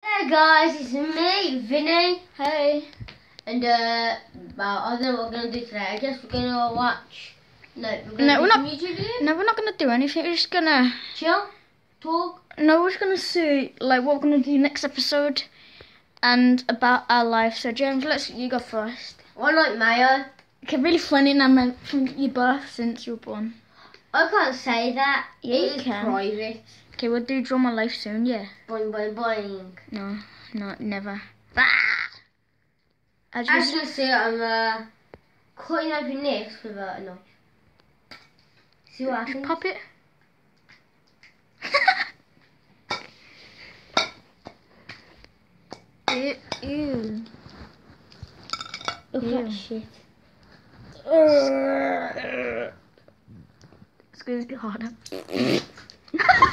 Hey guys, it's me, Vinny. Hey. And well, I don't know what we're gonna do today. I guess we're gonna watch. No, we're No, we're not. YouTube video. No, we're not gonna do anything. We're just gonna Chill, talk. No, we're just gonna see like what we're gonna do next episode, and about our life. So James, you go first. I like mayo. Okay, really funny now from your birth since you were born. I can't say that. Yeah, you It's can. private. Okay, we'll do Draw My Life soon. Yeah. Boing, boing, boing. No, never. As you can see, I'm cutting open this with a knife. See what happens? Pop it. Ew. Look at that Ew. shit. It's going to be harder.